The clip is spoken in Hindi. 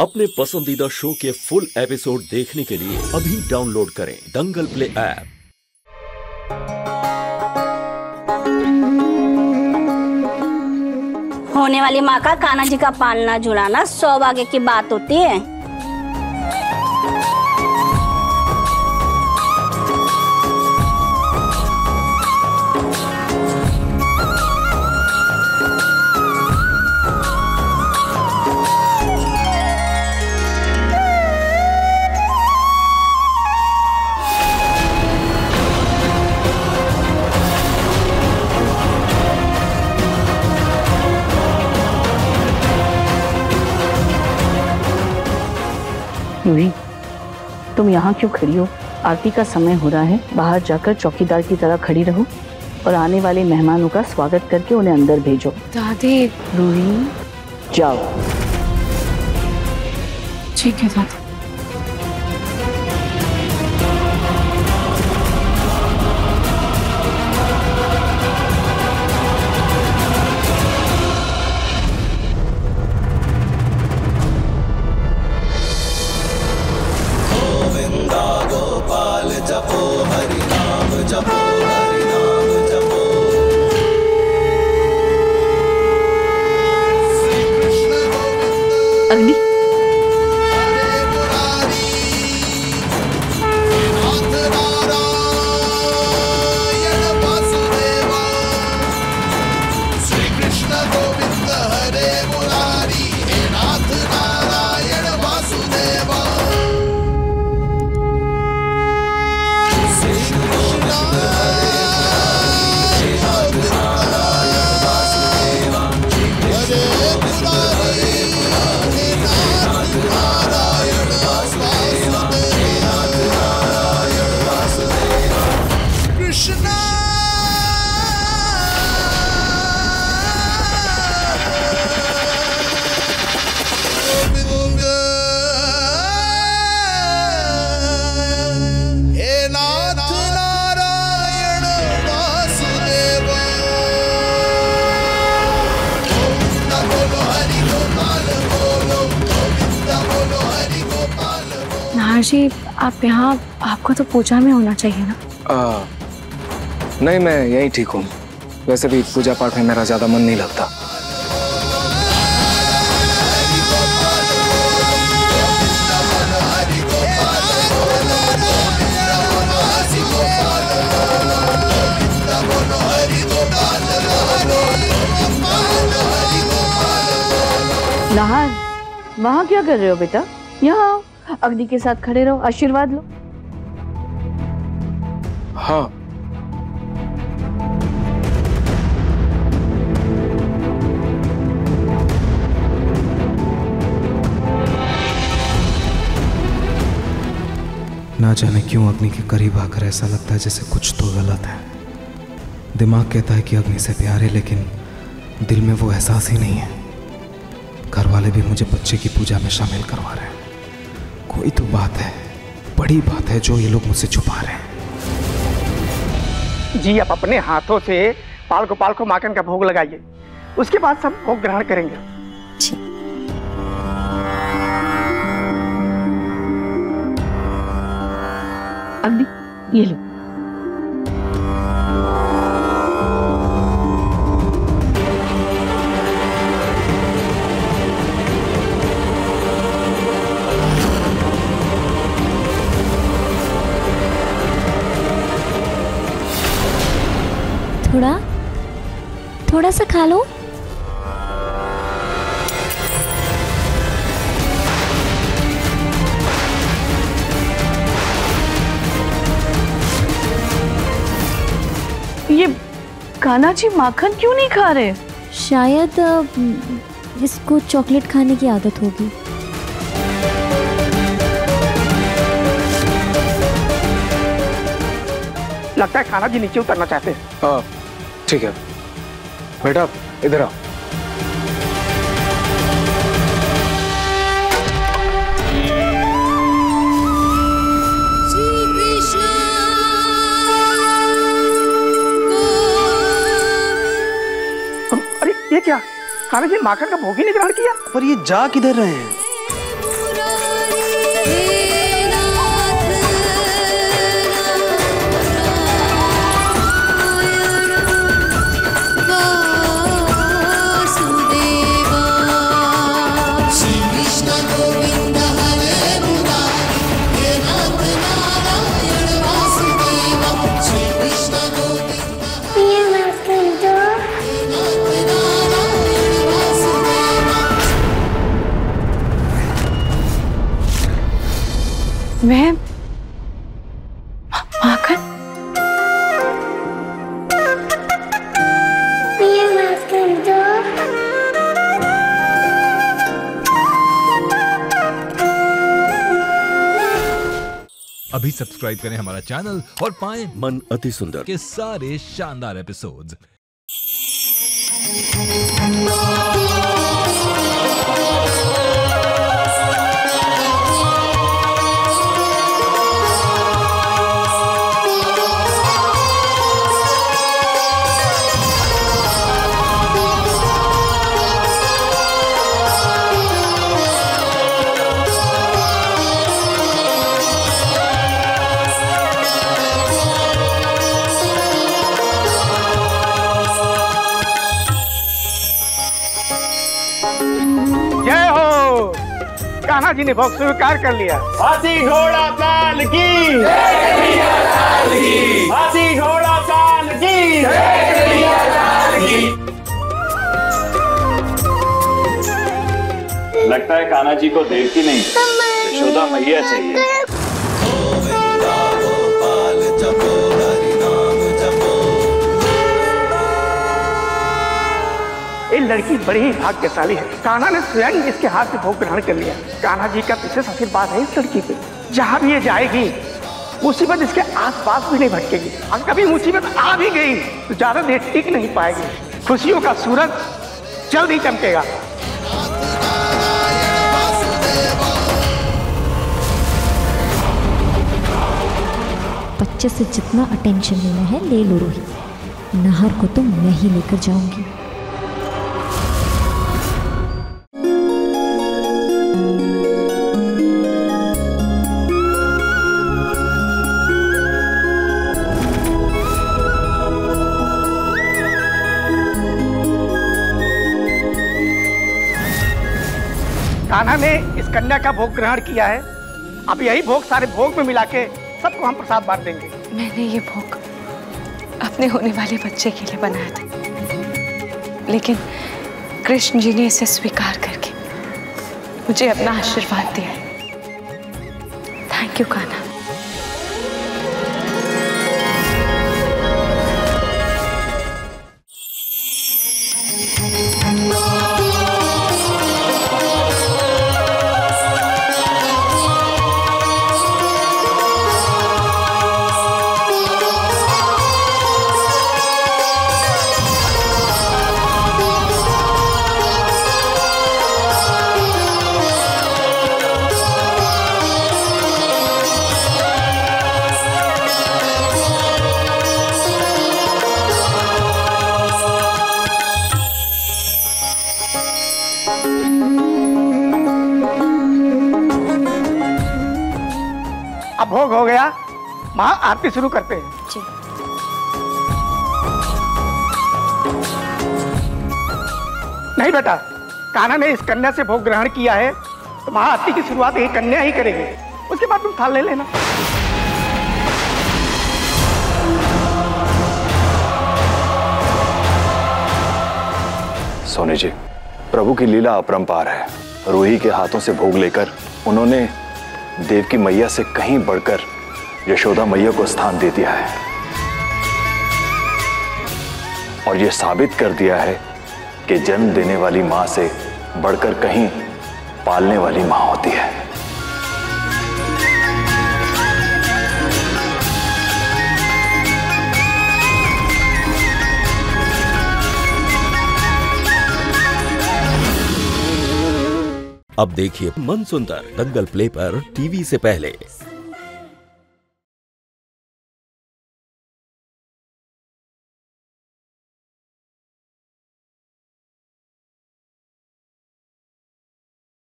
अपने पसंदीदा शो के फुल एपिसोड देखने के लिए अभी डाउनलोड करें दंगल प्ले ऐप। होने वाली माँ का कान्हा जी का पालना झुलाना सौभाग्य की बात होती है। यूरी, तुम यहाँ क्यों खड़ी हो? आरती का समय हो रहा है, बाहर जाकर चौकीदार की तरह खड़ी रहो और आने वाले मेहमानों का स्वागत करके उन्हें अंदर भेजो। दादी। रूही, जाओ। ठीक है दादी। अग्नि, जी आप यहाँ, आपको तो पूजा में होना चाहिए ना। नहीं, मैं यहीं ठीक हूँ। वैसे भी पूजा पाठ में मेरा ज्यादा मन नहीं लगता। नाहर, वहाँ क्या कर रहे हो बेटा? यहाँ आओ, अग्नि के साथ खड़े रहो, आशीर्वाद लो। हाँ। ना जाने क्यों अग्नि के करीब आकर ऐसा लगता है जैसे कुछ तो गलत है। दिमाग कहता है कि अग्नि से प्यार है, लेकिन दिल में वो एहसास ही नहीं है। घर वाले भी मुझे बच्चे की पूजा में शामिल करवा रहे हैं। कोई तो बात है, बड़ी बात है जो ये लोग मुझसे छुपा रहे हैं। जी आप अपने हाथों से पाल को माखन का भोग लगाइए, उसके बाद सब भोग ग्रहण करेंगे। अग्नि, ये लो। थोड़ा सा खा लो। ये कान्हा जी माखन क्यों नहीं खा रहे? शायद इसको चॉकलेट खाने की आदत होगी। लगता है कान्हा जी नीचे उतरना चाहते हैं। हाँ, ठीक है बेटा, इधर आओ। ये क्या? कान्हा जी माखन का भोग ही नहीं ग्रहण किया। पर ये जा किधर रहे हैं? मैं माखन? अभी सब्सक्राइब करें हमारा चैनल और पाएं मन अति सुंदर के सारे शानदार एपिसोड्स। जय हो, कान्हा जी ने भोग स्वीकार कर लिया। हाथी घोड़ा ताल की, हाथी घोड़ा ताल की। लगता है कान्हा जी को देवकी नहीं, यशोदा मैया चाहिए। ये लड़की बड़ी ही भाग्यशाली है। कान्हा ने स्वयं इसके हाथ से भोग ग्रहण कर लिया। कान्हा जी का विशेष आशीर्वाद है इस लड़की पे। जहाँ भी ये जाएगी मुसीबत इसके आसपास भी नहीं भटकेगी। और कभी मुसीबत आ भी गई तो ज्यादा देर टिक नहीं पाएगी। खुशियों का सूरज जल्द ही चमकेगा। बच्चे से जितना अटेंशन लेना है ले लो रोहित, नाहर को तो मैं ही लेकर जाऊंगी। कान्हा ने इस कन्या का भोग ग्रहण किया है। अब यही भोग सारे भोग में मिला के सबको हम प्रसाद बांट देंगे। मैंने ये भोग अपने होने वाले बच्चे के लिए बनाया था, लेकिन कृष्ण जी ने इसे स्वीकार करके मुझे अपना आशीर्वाद दिया है। Thank you Kanha. अब भोग हो गया, माँ आरती शुरू करते हैं। जी। नहीं बेटा, कान्हा ने इस कन्या से भोग ग्रहण किया है तो माँ आरती की शुरुआत यही कन्या ही करेगी। उसके बाद तुम थाल ले लेना। सोनी जी, प्रभु की लीला अपरंपार है। रूही के हाथों से भोग लेकर उन्होंने देवकी मैया से कहीं बढ़कर यशोदा मैया को स्थान दे दिया है और यह साबित कर दिया है कि जन्म देने वाली मां से बढ़कर कहीं पालने वाली मां होती है। अब देखिए मन सुंदर दंगल प्ले पर टीवी से पहले।